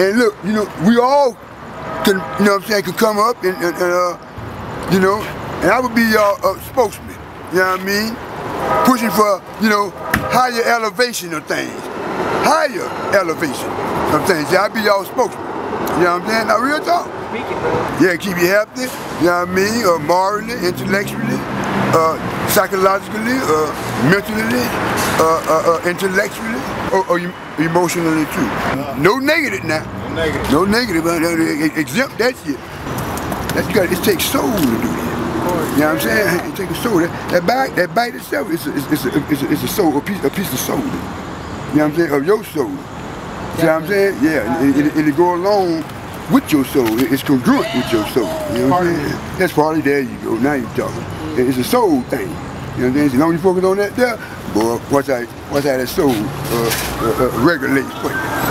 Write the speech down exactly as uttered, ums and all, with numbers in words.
and look, you know, we all can, you know what I'm saying, can come up and, and, and uh, you know, and I would be your uh, spokesman, you know what I mean? Pushing for, you know, higher elevation of things. Higher elevation of things. Yeah, I'd be your spokesman. You know what I'm saying? Now, real talk. Speaking, bro. Yeah, keep you healthy, you know what I mean? Uh, morally, intellectually, uh, psychologically, uh, mentally, uh, uh, uh, intellectually, or, or emotionally too. Uh, no negative now. No negative. No negative. Uh, exempt that shit. That's got. It takes soul to do that. You know what I'm saying? It takes a soul. That, that bite, that bite itself is a, it's a, it's a, it's a soul, a piece, a piece of soul. You know what I'm saying? Of your soul. You know what I'm saying? Yeah, it, it, it go along with your soul. It's congruent with your soul. You know what I'm saying? That's part of it. There you go. Now you're talking. It's a soul thing. You know what I'm saying? As long as you focus on that there, boy, watch how, watch how that soul uh, uh, uh, regulates for you.